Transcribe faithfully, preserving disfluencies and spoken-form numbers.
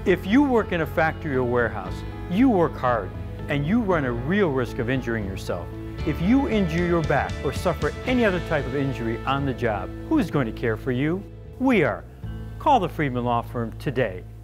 If you work in a factory or warehouse, you work hard and you run a real risk of injuring yourself. If you injure your back or suffer any other type of injury on the job, who is going to care for you? We are. Call the Friedman Law Firm today.